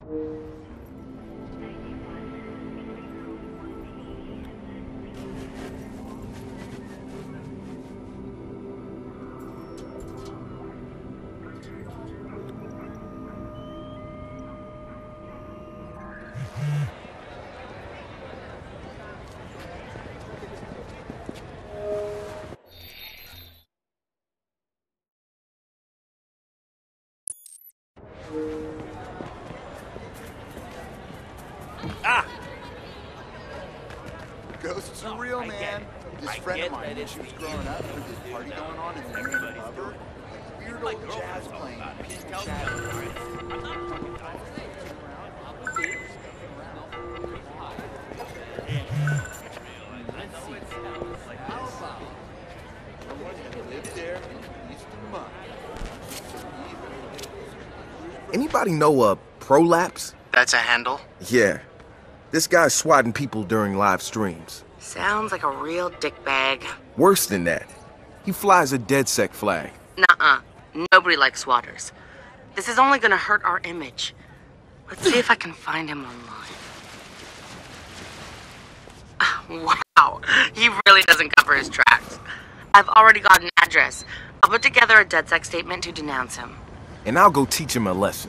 Ah! Ghosts are real, man. This friend of mine, when she was growing up, there was this party going on in the main pub. Like weird old jazz playing, pink shadows. I'm not fucking dying. Lived there east of Monk. Anybody know a prolapse? That's a handle? Yeah. This guy's swatting people during live streams. Sounds like a real dickbag. Worse than that, he flies a DedSec flag. Nuh-uh. Nobody likes swatters. This is only gonna hurt our image. Let's see if I can find him online. Wow, he really doesn't cover his tracks. I've already got an address. I'll put together a DedSec statement to denounce him. And I'll go teach him a lesson.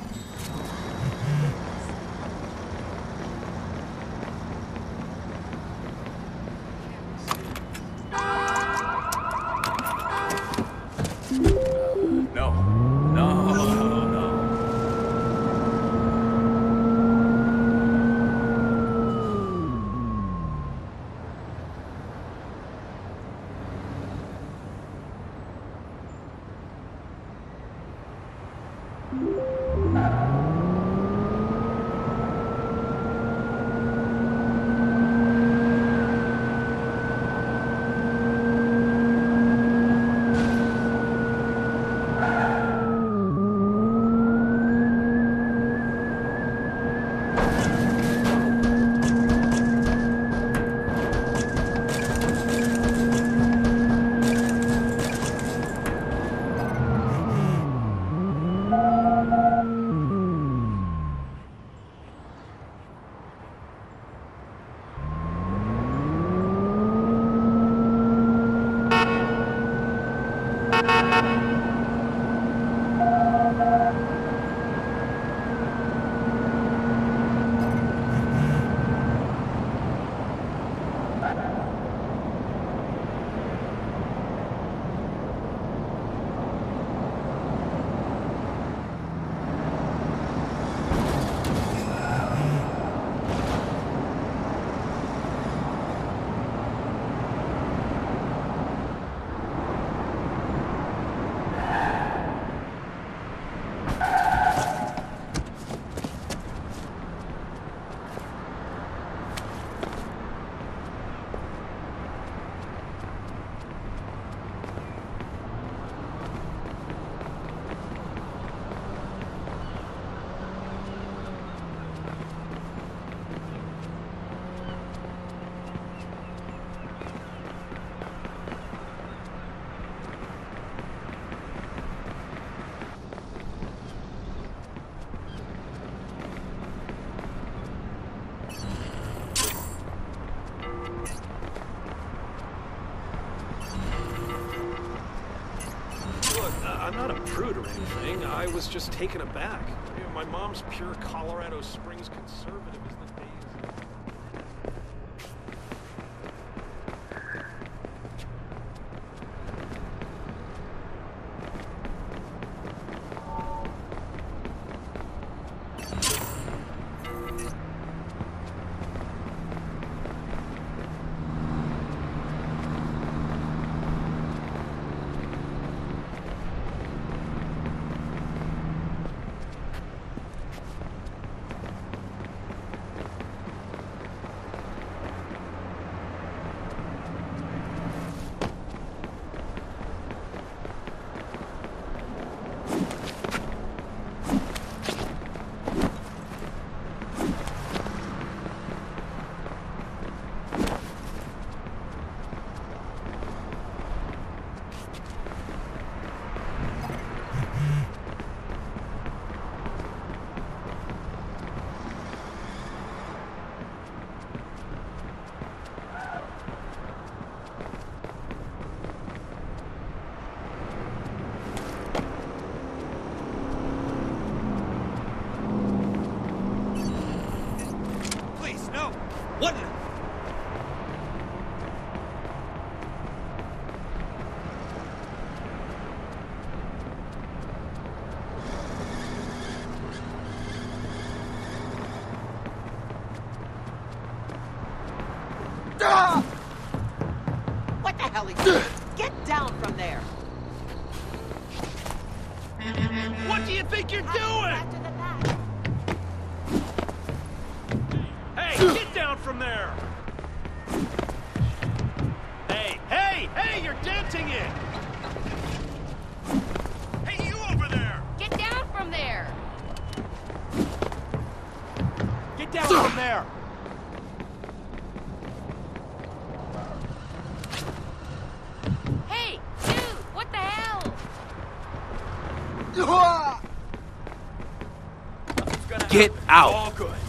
I'm not a prude or anything. I was just taken aback. My mom's pure Colorado Springs conservative as the days. What the hell are you doing? Get down from there! What do you think you're doing? After the back. Hey, get down from there! Hey, you're denting it! Hey, you over there! Get down from there! Get down from there! Hey, dude, what the hell? Get out! All good.